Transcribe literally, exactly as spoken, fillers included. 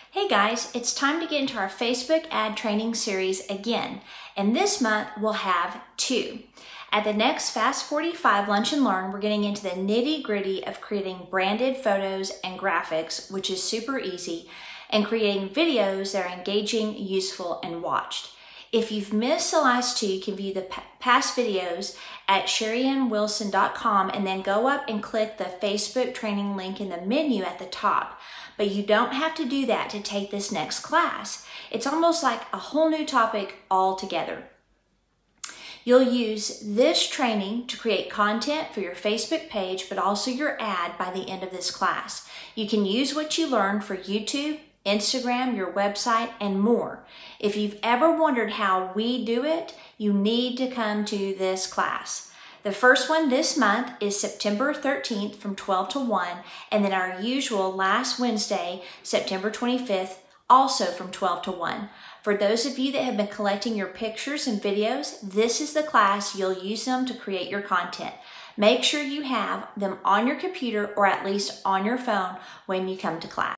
Hey guys, it's time to get into our Facebook ad training series again, and this month we'll have two. At the next Fast forty-five Lunch and Learn, we're getting into the nitty-gritty of creating branded photos and graphics, which is super easy, and creating videos that are engaging, useful, and watched. If you've missed the last two, you can view the past videos at sherry ann wilson dot com and then go up and click the Facebook training link in the menu at the top. But you don't have to do that to take this next class. It's almost like a whole new topic altogether. You'll use this training to create content for your Facebook page, but also your ad by the end of this class. You can use what you learned for YouTube, Instagram, your website, and more. If you've ever wondered how we do it, you need to come to this class. The first one this month is September thirteenth from twelve to one, and then our usual last Wednesday, September twenty-fifth, also from twelve to one. For those of you that have been collecting your pictures and videos, this is the class you'll use them to create your content. Make sure you have them on your computer or at least on your phone when you come to class.